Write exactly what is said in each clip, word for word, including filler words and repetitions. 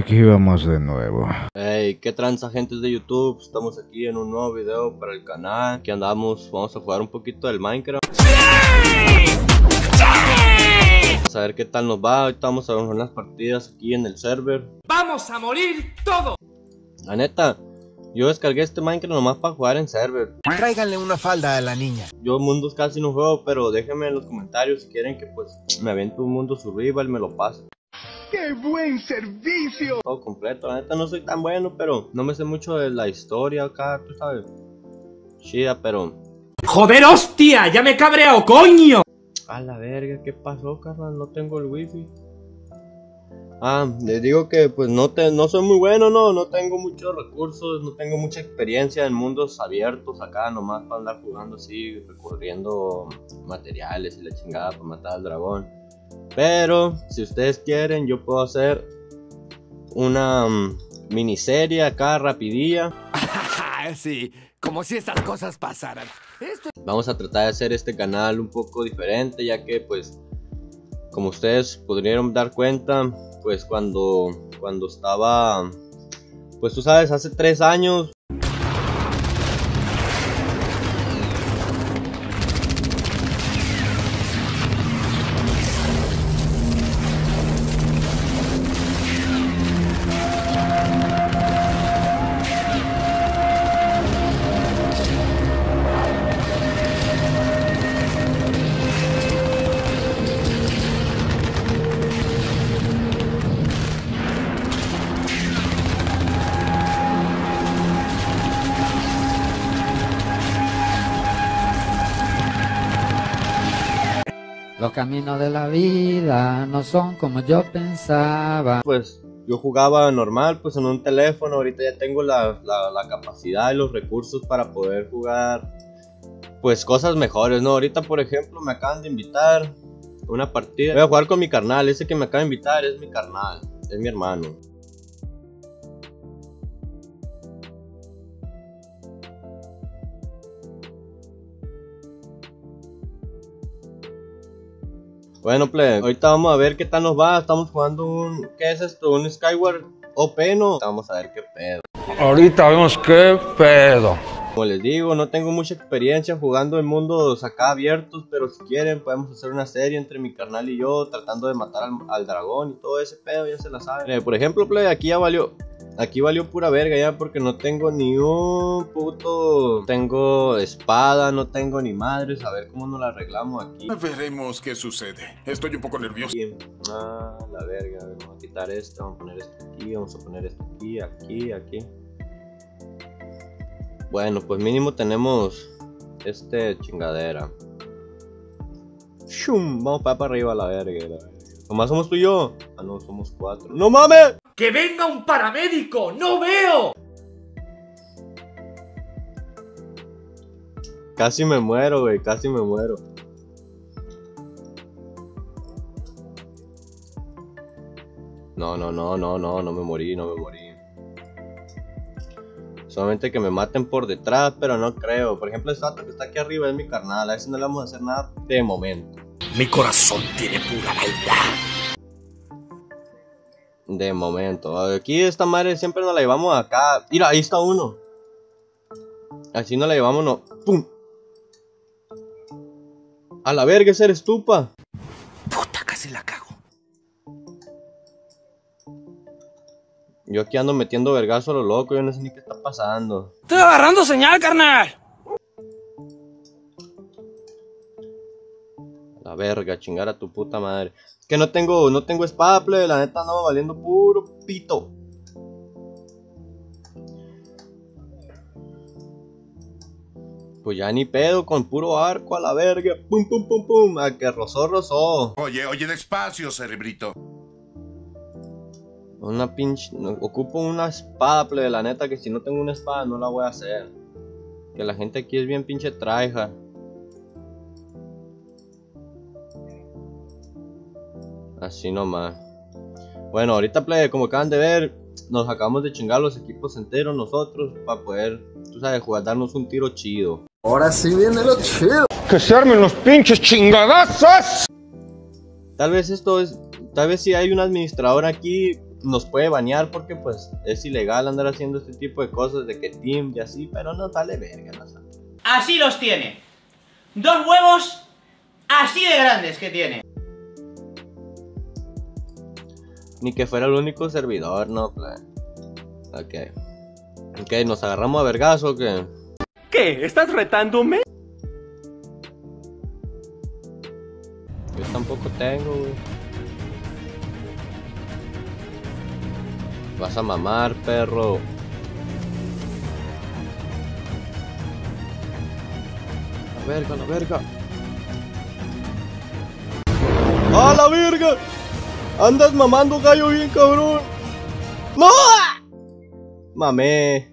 Aquí vamos de nuevo. Hey, qué tranza, gentes de YouTube. Estamos aquí en un nuevo video para el canal. Aquí andamos, vamos a jugar un poquito del Minecraft. ¡Sí! ¡Sí! Vamos a ver qué tal nos va. Ahorita vamos a ver unas partidas aquí en el server. ¡Vamos a morir todo! La neta, yo descargué este Minecraft nomás para jugar en server. Tráiganle una falda a la niña. Yo mundos casi no juego, pero déjenme en los comentarios si quieren que pues me aviente un mundo survival, me lo pase. ¡Qué buen servicio! Todo completo, la neta no soy tan bueno, pero no me sé mucho de la historia acá, tú sabes. Chida, pero... ¡Joder, hostia! ¡Ya me he cabreado, coño! A la verga, ¿qué pasó, carnal? No tengo el wifi. Ah, les digo que pues no, te, no soy muy bueno, no, no tengo muchos recursos, no tengo mucha experiencia en mundos abiertos acá, nomás para andar jugando así, recorriendo materiales y la chingada para matar al dragón. Pero, si ustedes quieren, yo puedo hacer una um, miniserie acá, rapidilla. Sí, como si estas cosas pasaran. Esto... Vamos a tratar de hacer este canal un poco diferente, ya que pues, como ustedes pudieron dar cuenta, pues cuando, cuando estaba, pues tú sabes, hace tres años... Los caminos de la vida no son como yo pensaba. Pues yo jugaba normal, pues en un teléfono. Ahorita ya tengo la, la, la capacidad y los recursos para poder jugar pues cosas mejores, ¿no? Ahorita por ejemplo me acaban de invitar a una partida. Voy a jugar con mi carnal, ese que me acaba de invitar es mi carnal, es mi hermano. Bueno, plebe, ahorita vamos a ver qué tal nos va. Estamos jugando un... ¿Qué es esto? ¿Un Skyward O P, no? Vamos a ver qué pedo. Ahorita vemos qué pedo. Como les digo, no tengo mucha experiencia jugando en mundos acá abiertos, pero si quieren podemos hacer una serie entre mi carnal y yo, tratando de matar al, al dragón y todo ese pedo, ya se la saben. Eh, por ejemplo, plebe, aquí ya valió... Aquí valió pura verga ya porque no tengo ni un puto... Tengo espada, no tengo ni madres. A ver cómo nos la arreglamos aquí. Veremos qué sucede. Estoy un poco nervioso. Ah, la verga. Vamos a quitar esto, vamos a poner esto aquí, vamos a poner esto aquí, aquí, aquí. Bueno, pues mínimo tenemos este chingadera. Shum, vamos para, para arriba a la verga, la verga. ¿Nomás somos tú y yo? Ah, no, somos cuatro. ¡No mames! ¡Que venga un paramédico! ¡No veo! Casi me muero, güey, casi me muero. No, no, no, no, no, no me morí, no me morí. Solamente que me maten por detrás, pero no creo. Por ejemplo, el vato que está aquí arriba es mi carnal. A ese no le vamos a hacer nada de momento. Mi corazón tiene pura maldad. De momento. Aquí esta madre siempre nos la llevamos acá. Mira, ahí está uno. Así nos la llevamos, no. ¡Pum! A la verga, ese eres tú, pa. Puta, casi la cago. Yo aquí ando metiendo vergazo a lo loco. Yo no sé ni qué está pasando. ¡Estoy agarrando señal, carnal! La verga, chingar a tu puta madre. Que no tengo, no tengo espada, plebe. La neta andamos valiendo puro pito. Pues ya ni pedo, con puro arco a la verga. Pum, pum, pum, pum. A que rozó, rozó. Oye, oye, despacio, cerebrito. Una pinche... No, ocupo una espada, plebe. La neta que si no tengo una espada no la voy a hacer. Que la gente aquí es bien pinche traija. Así nomás. Bueno, ahorita, plebe, como acaban de ver, nos acabamos de chingar los equipos enteros nosotros para poder, tú sabes, jugar, darnos un tiro chido. Ahora sí viene lo chido. ¡Que se armen los pinches chingadazos! Tal vez esto es... Tal vez si hay un administrador aquí, nos puede banear porque pues es ilegal andar haciendo este tipo de cosas de que team y así, pero no vale verga, no sale. Así los tiene. Dos huevos así de grandes que tiene. Ni que fuera el único servidor, no, play. Ok. Ok, ¿nos agarramos a vergazo o qué? ¿Qué? ¿Estás retándome? Yo tampoco tengo, güey. Vas a mamar, perro. La verga, la verga. ¡A la verga! Andas mamando, gallo, bien cabrón. ¡No! Mamé.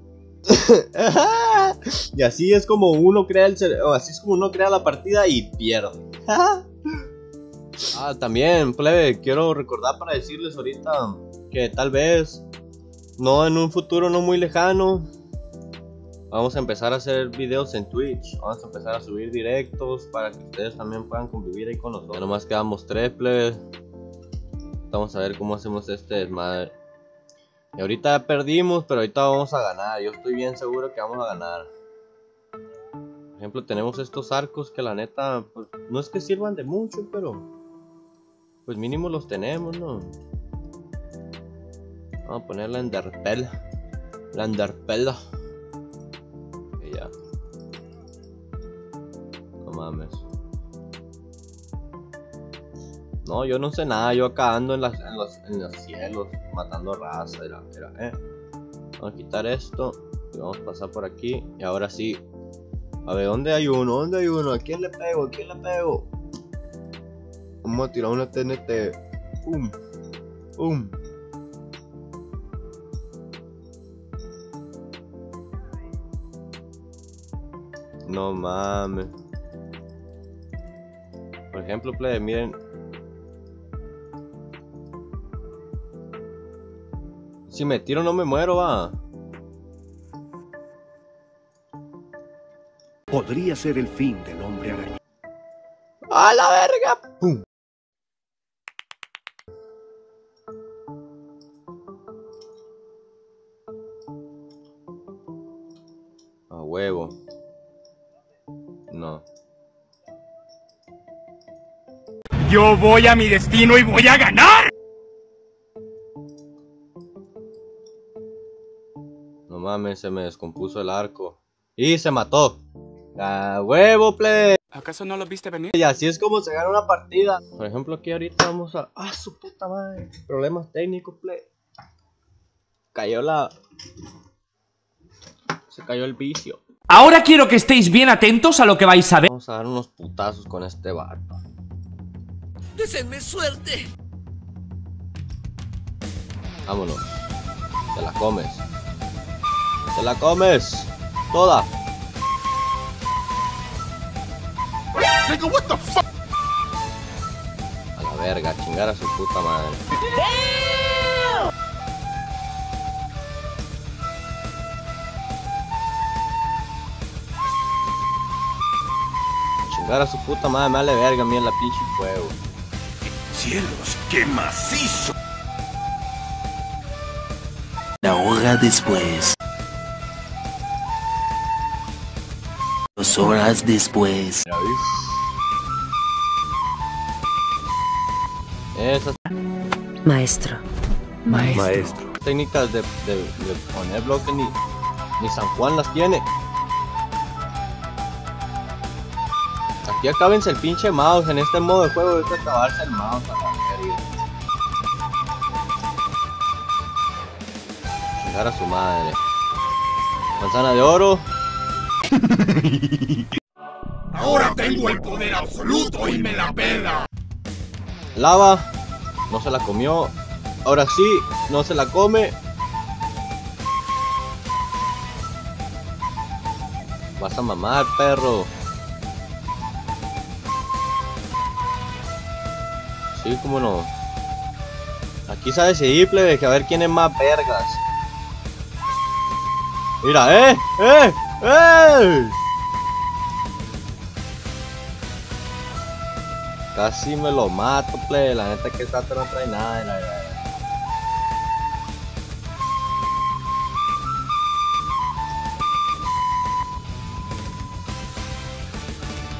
Y así es como uno crea el así es como uno crea la partida y pierde. Ah, también, plebe, quiero recordar para decirles ahorita que tal vez, no en un futuro no muy lejano, vamos a empezar a hacer videos en Twitch. Vamos a empezar a subir directos para que ustedes también puedan convivir ahí con nosotros. Ya nomás quedamos tres, plebe. Vamos a ver cómo hacemos este desmadre. Y ahorita perdimos, pero ahorita vamos a ganar. Yo estoy bien seguro que vamos a ganar. Por ejemplo, tenemos estos arcos que la neta, pues, no es que sirvan de mucho, pero pues mínimo los tenemos, ¿no? Vamos a poner la enderpel. La enderpel. Y ya. No mames. No, yo no sé nada. Yo acá ando en, las, en, los, en los cielos matando raza. Era, era, eh. Vamos a quitar esto. Y vamos a pasar por aquí. Y ahora sí. A ver, ¿dónde hay uno? ¿Dónde hay uno? ¿A quién le pego? ¿A quién le pego? Vamos a tirar una T N T. Pum. Pum. No mames. Por ejemplo, plebe, miren. Si me tiro no me muero, va. Podría ser el fin del hombre araña. ¡A la verga! ¡Pum! A huevo. No. Yo voy a mi destino y voy a ganar. No mames, se me descompuso el arco. Y se mató. ¡A huevo, play! ¿Acaso no lo viste venir? Y así es como se gana una partida. Por ejemplo, aquí ahorita vamos a... ¡Ah, su puta madre! Problemas técnicos, play. Cayó la... Se cayó el vicio. Ahora quiero que estéis bien atentos a lo que vais a ver. Vamos a dar unos putazos con este vato. ¡Desenme suerte! Vámonos. Te la comes. Te la comes. Toda. A la verga, chingar a su puta madre. Chingar a su puta madre, me vale verga a mí en la pinche fuego. ¡Cielos, qué macizo! La hora después. Dos horas después. ¿Ya ves? Esas Maestro. Maestro. Maestro. técnicas de, de, de poner bloques ni, ni San Juan las tiene. Aquí acábense el pinche mouse. En este modo de juego es acabarse el mouse a la verga. Chingar a su madre. Manzana de oro. Ahora tengo el poder absoluto y me la pela. Lava. No se la comió. Ahora sí, no se la come. Vas a mamar, perro. Sí, cómo no. Aquí sabe seguir, plebe, que a ver quién es más vergas. Mira, eh, eh, eh. Casi me lo mato, plebe. La neta que esta no trae nada. La, la, la.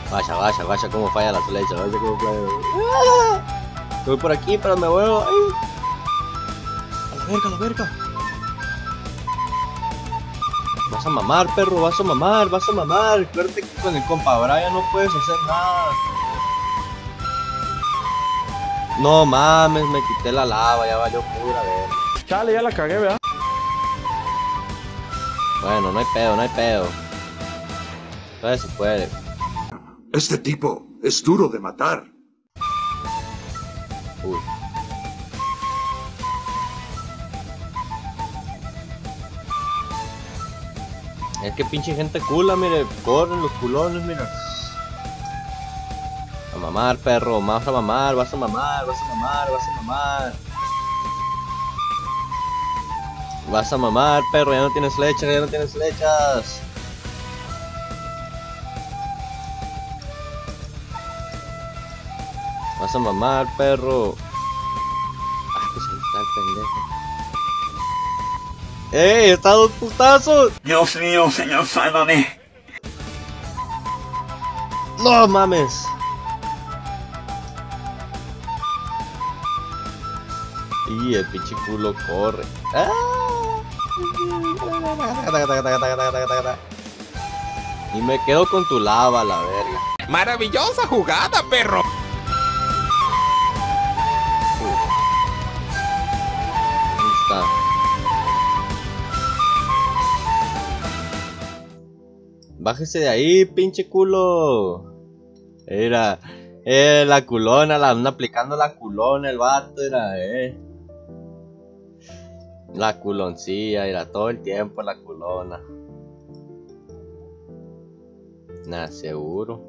Vaya, vaya, vaya, cómo falla la flecha. Vaya, cómo falla. ¡Ah! Estoy por aquí, pero me vuelvo. ¡Ay! A la verga, a la verga. Vas a mamar, perro, vas a mamar, vas a mamar. Acuérdate que con el compa Brian no puedes hacer nada. No mames, me quité la lava, ya valió pura verga. Chale, ya la cagué, ¿verdad? Bueno, no hay pedo, no hay pedo. Todavía se puede. Este tipo es duro de matar. Uy. Es que pinche gente cula, mire, corren los culones, mira. A mamar, perro, vas a mamar, vas a mamar, vas a mamar, vas a mamar. Vas a mamar, perro, ya no tienes flechas, ya no tienes flechas. Vas a mamar, perro. Ah, pues ahí está el pendejo. ¡Ey! ¡Está a dos putazos! Dios mío, señor, sálvame. ¡No mames! Y el pinche culo corre. ¡Ah! Y me quedo con tu lava, la verga. Maravillosa jugada, perro. Ahí está. Bájese de ahí, pinche culo. Era, eh, la culona, la anda aplicando la culona, el vato, era, eh. La culoncilla, era todo el tiempo la culona. Nah, seguro.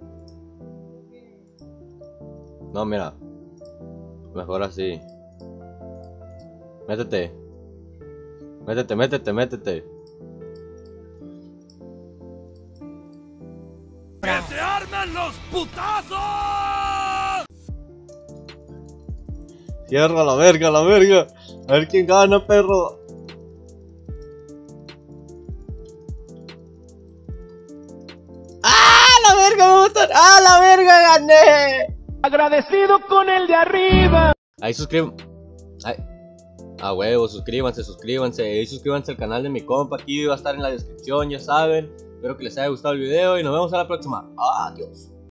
No, mira. Mejor así. Métete. Métete, métete, métete. ¡Que se armen los putazos! Cierra la verga, la verga. A ver quién gana, perro. ¡Ah, la verga, me gustan! ¡Ah, la verga, gané! Agradecido con el de arriba. Ahí suscriban. Ahí. A huevo, suscríbanse, suscríbanse. Ahí suscríbanse al canal de mi compa. Aquí va a estar en la descripción, ya saben. Espero que les haya gustado el video y nos vemos a la próxima. Adiós.